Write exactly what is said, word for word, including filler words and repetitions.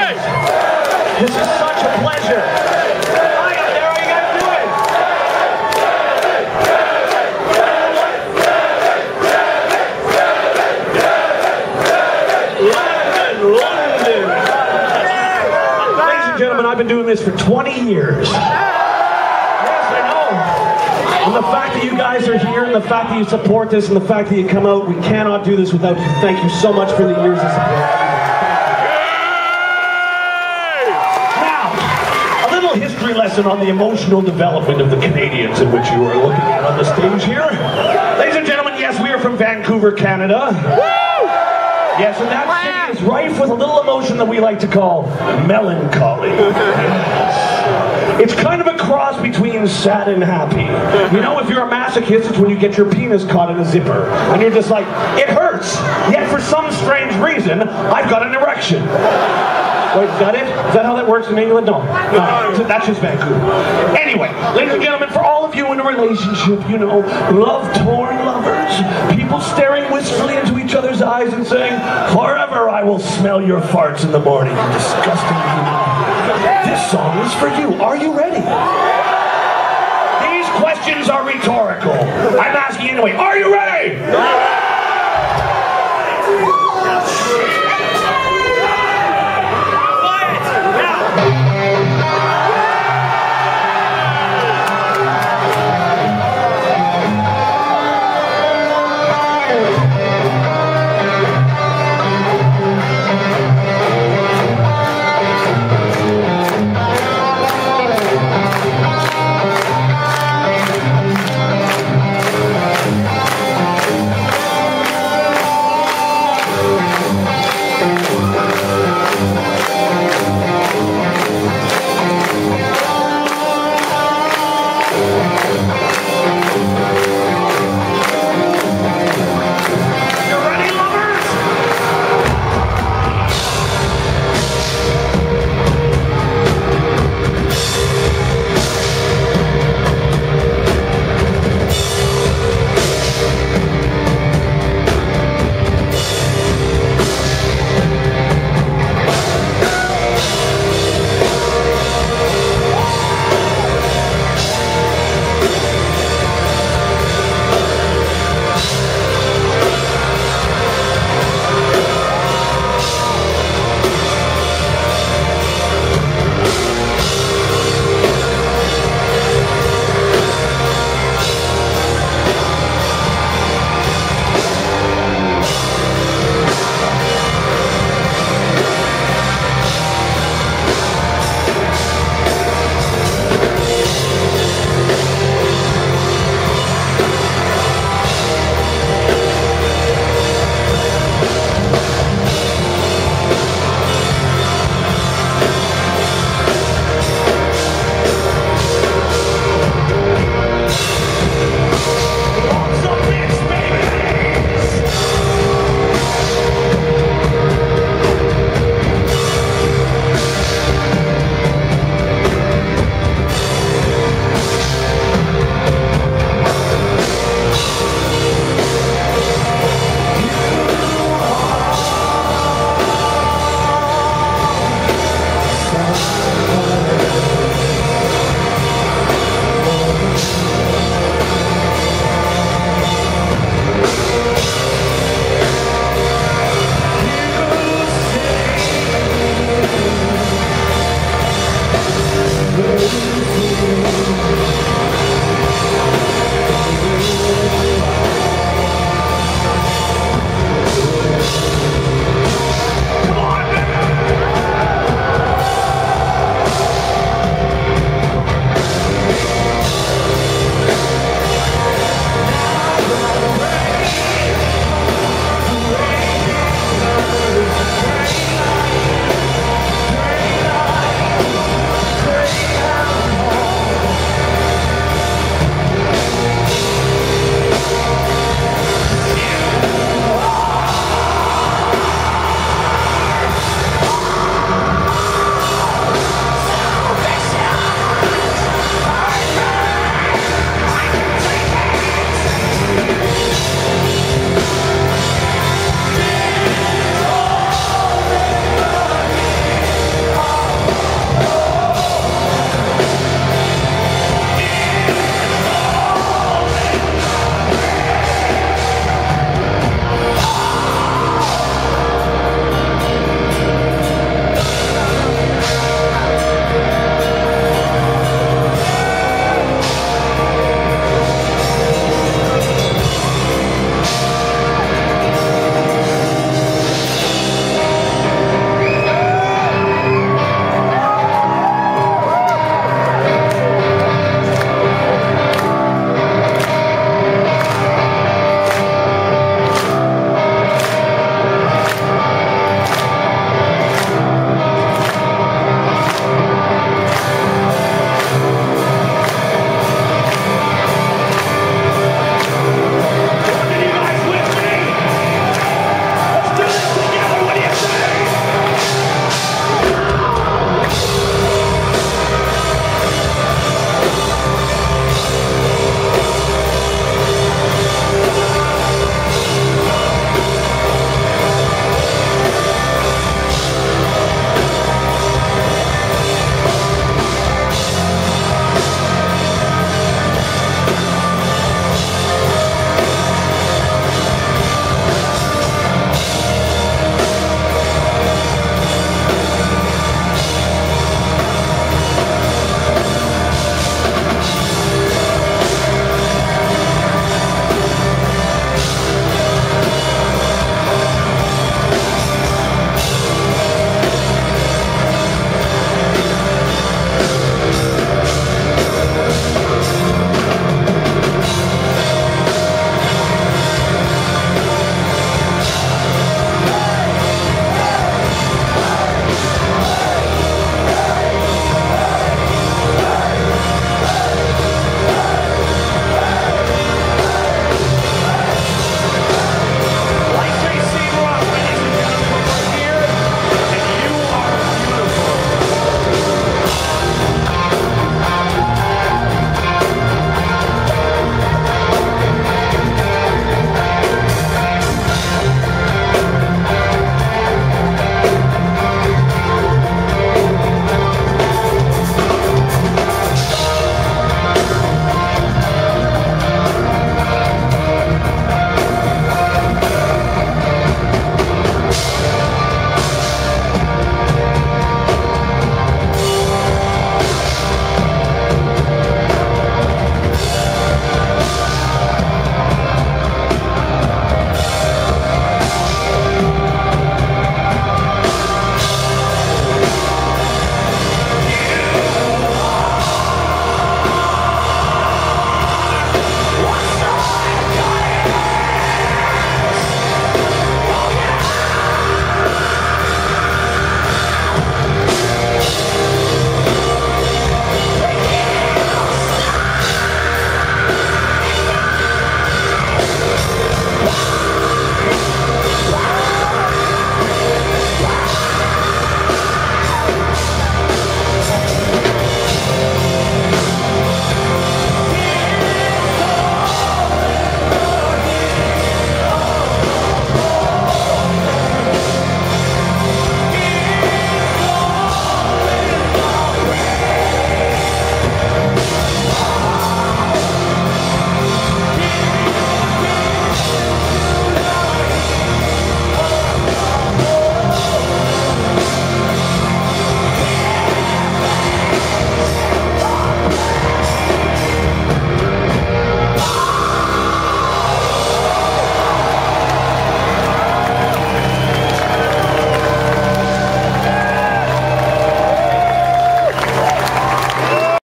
This is such a pleasure. Hi up there, how you guys doing? London, London. Ladies and gentlemen, I've been doing this for twenty years. And the fact that you guys are here, and the fact that you support this, and the fact that you come out, we cannot do this without you. Thank you so much for the years of support. Now, a little history lesson on the emotional development of the Canadians in which you are looking at on the stage here. Ladies and gentlemen, yes, we are from Vancouver, Canada. Yes, and that city is rife with a little emotion that we like to call melancholy. It's kind of a cross between sad and happy. You know, if you're a masochist, it's when you get your penis caught in a zipper. And you're just like, it hurts. Yet for some strange reason, I've got an erection. Wait, is that it? Is that how that works in England? No. no. That's just Vancouver. Anyway, ladies and gentlemen, for all of you in a relationship, you know, love-torn lovers, people staring wistfully into each other's eyes and saying, forever I will smell your farts in the morning, you disgusting human. This song is for you. Are you ready? These questions are rhetorical. I'm asking anyway. Are you ready?